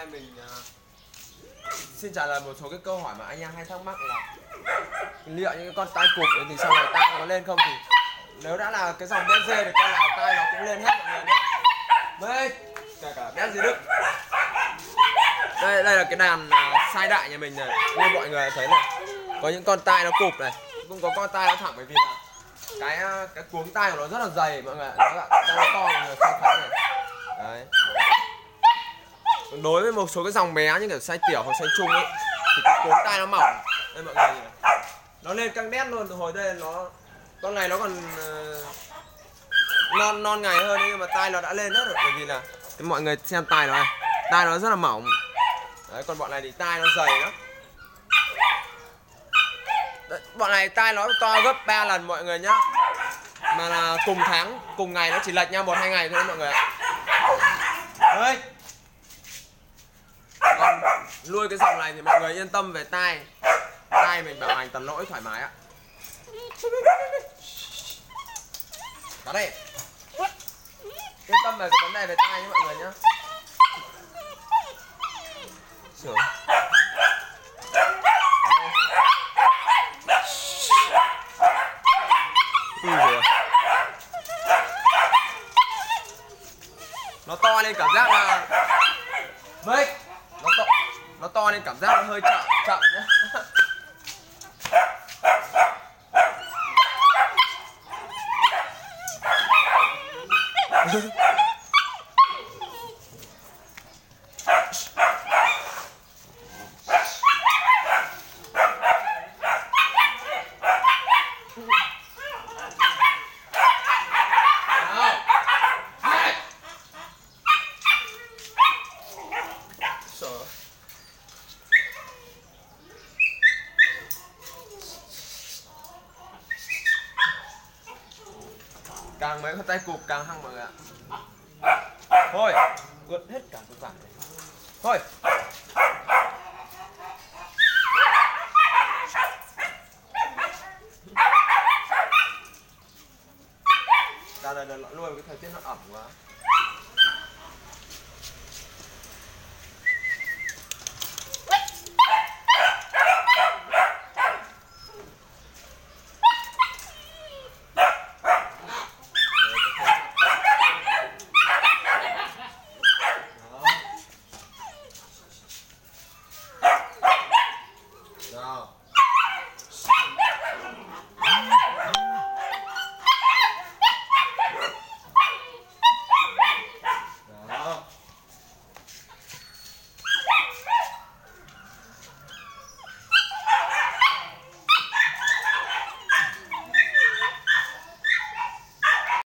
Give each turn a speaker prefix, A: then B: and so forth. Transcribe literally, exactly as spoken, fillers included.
A: nay mình uh, xin trả lời một số cái câu hỏi mà anh em hay thắc mắc là liệu những cái con tai cụp ấy thì sau này tai nó có lên không, thì nếu đã là cái dòng bé dê thì con nào tai nó cũng lên hết mọi người nhé. Đây, kể cả bé dê Đức. Đây đây là cái đàn uh, sai đại nhà mình này, như mọi người thấy này, có những con tai nó cụp này, cũng có con tai nó thẳng, bởi vì là cái cái cuống tai của nó rất là dày mọi người, nó là tai nó to mọi người xem thấy này. Đấy. Đối với một số cái dòng bé như kiểu size tiểu hoặc size trung ấy thì cái cuống tai nó mỏng. Đây mọi người nhìn này. Nó lên căng đét luôn, từ hồi đây nó con này nó còn uh, non non ngày hơn nhưng mà tai nó đã lên hết rồi, bởi vì là mọi người xem tai nó này, tai nó rất là mỏng. Đấy, còn bọn này thì tai nó dày lắm. Đấy, bọn này tai nó to gấp ba lần mọi người nhá. Mà là cùng tháng, cùng ngày nó chỉ lệch nhau một hai ngày thôi mọi người ạ. Đấy. Còn nuôi cái dòng này thì mọi người yên tâm về tai. Tai mình bảo hành tần lỗi thoải mái ạ. Đó đây. Yên tâm về cái vấn đề về tai nhé mọi người nhá. Sửa. Ui giời. Nó to lên cảm giác là Mấy nó to nó to lên cảm giác nó hơi chậm chậm nhé. Càng mấy con tay cụp càng hăng mọi người ạ. Thôi, gượt hết cả cái vải này. Thôi. Đây đây đây, luôn cái thời tiết nó ẩm quá.